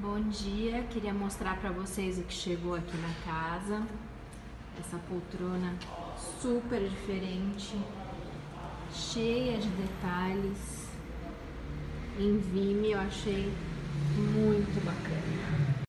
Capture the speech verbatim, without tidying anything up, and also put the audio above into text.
Bom dia, queria mostrar para vocês o que chegou aqui na casa. Essa poltrona super diferente, cheia de detalhes. Em Vime eu achei muito bacana.